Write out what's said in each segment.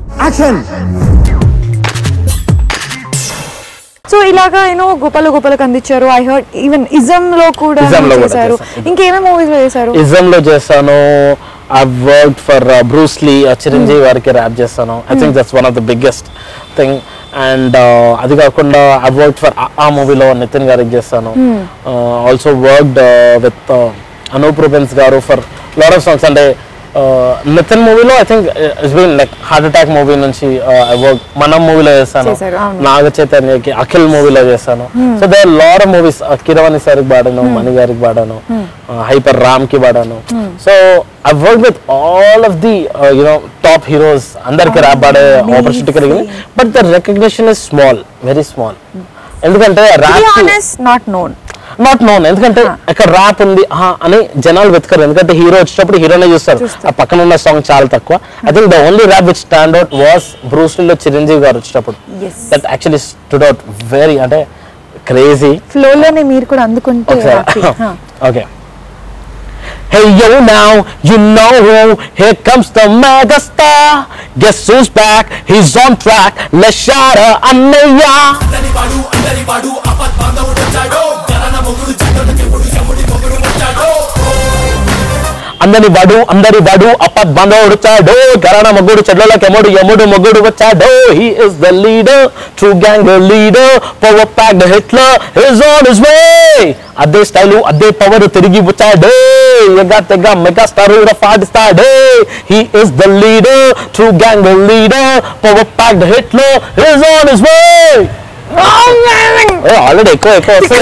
Action. So ఇలాగా గోపాలకు అందించారు. I heard even ism లో కూడా చేశారు. ఇంకేమేమి మూవీస్ లో చేశారు? ఇజమ్ లో చేశాను. I've worked for Bruce Lee, Chiranjeevi వారికి ర్యాప్ చేశాను. I think that's one of the biggest thing. And అది కాకుండా I've worked for ఆ మూవీలో నితిన్ గారికి చేశాను. Also worked with Anup Rubens గారు for lot of songs. అంటే నితిన్ మూవీలో I think it's been like Heart Attack movie నుంచి ఐ వర్క్ మనం మూవీలో చేశాను. నాగ చైతన్యకి అఖిల్ మూవీలో చేశాను. So they are lot of movies. Keeravani సార్కి పాడాను, మణి గారికి పాడాను, హైపర్ రామ్ కి పాడాను. So I work with all of the top heroes. అందరికి ర్యాప్ పాడే ఆపర్చునిటీ కలిగింది. But the recognition is small, very small. ఎందుకంటే నాట్ నోన్. ఎందుకంటే ఇక్కడ ర్యాప్ ఉంది అని జనాలు వెతకరు. ఎందుకంటే హీరో వచ్చేటప్పుడు హీరోనే చూస్తారు. ఆ పక్కన ఉన్న సాంగ్ చాలా తక్కువ. I think the only rap which stand out was Bruce లీలో చిరంజీవి గారు వచ్చేటప్పుడు. That actually stood out very అంటే క్రేజీ ఫ్లో లోనే మీరు కూడా అందుకుంటే. Okay. Hey yo now, you know who, here comes the mega star. Guess who's back, he's on track, let's shout out Annaya. Andari vadu apat bandavu dachado, garana moguru chattodu kepudu yamudu moguru vachado. అందరి వాడు అప్పత్ బంధవుడు చాడో, గరణ మొగ్గుడు చెడ్ల కెముడు యముడు మొగ్గుడు వచ్చాడో. He is the leader, true gang leader, power packed Hitler is on his way. అదే style అదే power తిరిగి వచ్చాడే, తెగ మెగా స్టార్ పాటిస్తాడే. He is the leader, true gang leader, power packed Hitler is on his way. Already ఎక్కువ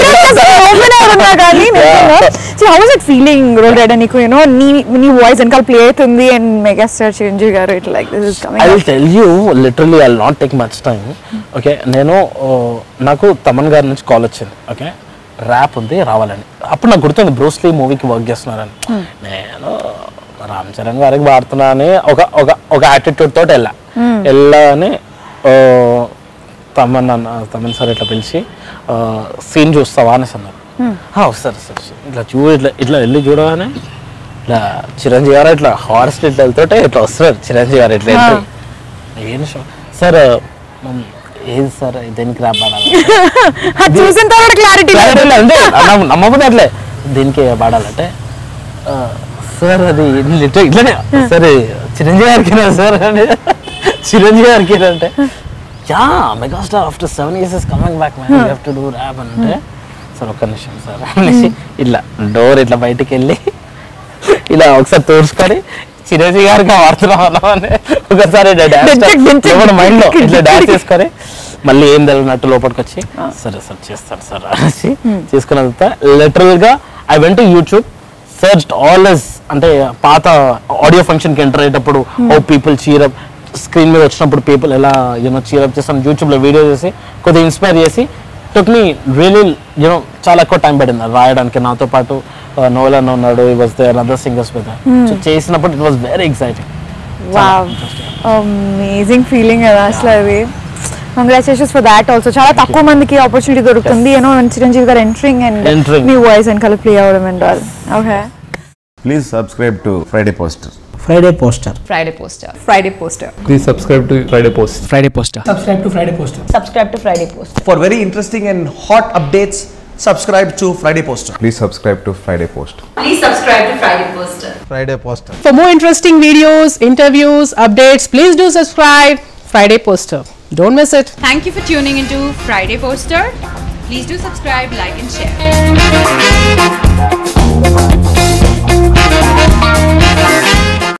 నీ voice వెనకాల play అవుతుంది అండ్ మెగాస్టార్ చిరంజీవి గారు ఇట్లా like this is coming. I will tell you literally I will not take much time. Okay, నాకు తమన్ గారి నుంచి call వచ్చింది. Okay, rap ఉంది రావాలని. అప్పుడు నాకు గుర్తుంది బ్రూస్ లీ మూవీకి వర్క్ చేస్తున్నారని. నేను రామ్ చరణ్ గారికి వాడుతున్నా అని ఒక యాటిట్యూడ్ తోటి వెళ్ళని తమన్ సార్ ఇట్లా పిలిచి సీన్ చూస్తావా అనేసి అన్నారు. సరే సరే ఇట్లా వెళ్ళి చూడగానే ఇట్లా చిరంజీవి గారు ఇట్లా హార్స్ ఇట్లా వెళ్తుంటే ఇట్లా వస్తున్నారు చిరంజీవి గారు ఇట్లా ఏం సార్ ఏది సార్ దేనికి రాబాడాలి నమ్మకపోతే అట్లే దీనికి పాడాలంటే సార్ అది ఇట్లనే సరే చిరంజీవి గారికి సార్ అంటే చిరంజీవి గారికి అంటే megastar after 7 years is coming back man, you have to do rap అంటే సార్ ఒక్క నిమిషం సార్ అనేసి ఇట్లా డోర్ ఇట్లా బయటికి వెళ్ళి ఇలా ఒకసారి తోడుచుకొని చిరంజీవి గారికి వాడుతున్నాం ఒకసారి మైండ్ లో ఇట్లా డాన్స్ చేసుకొని మళ్ళీ ఏం తెలియనట్టు లోపలికి వచ్చి సరే సార్ చేస్తాను సార్ అనేసి చేసుకున్న తర్వాత లిటరల్ గా I went to YouTube, searched all this. అంటే పాత ఆడియో ఫంక్షన్ కి ఎంటర్ అయ్యేటప్పుడు హౌ పీపుల్ చీరప్ స్క్రీన్ మీద వచ్చినప్పుడు పీపుల్ ఎలా చీరప్ చేస్తాను యూట్యూబ్లో వీడియో చేసి కొద్దిగా ఇన్స్పైర్ చేసి టుక్ మీ రియలీ చాలా ఎక్కువ టైం పడింది రాయడానికి. నాతో పాటు నోలన్ ఉన్నాడు, he was there other singers with. So చేసినప్పుడు it was very exciting. Wow, amazing feeling కదా అసలు అది. Congratulations for that also. చాలా తక్కువ మందికి ఆపర్చునిటీ దొరుకుతుంది చిరంజీవి గారు ఎంట్రింగ్ అండ్ మీ వాయిస్ అండ్ కలర్ ప్లే అవ్వడం and all. Okay, please subscribe to Friday Poster. Friday Poster. Friday Poster. Friday Poster. Please subscribe to Friday Poster. Friday Poster. Subscribe to Friday Poster. Subscribe to Friday Poster. For very interesting and hot updates, subscribe to Friday Poster. Please subscribe to Friday Poster. Please subscribe to Friday Poster. Friday Poster. For more interesting videos, interviews, updates, please do subscribe Friday Poster. Don't miss it. Thank you for tuning into Friday Poster. Please do subscribe, like and share.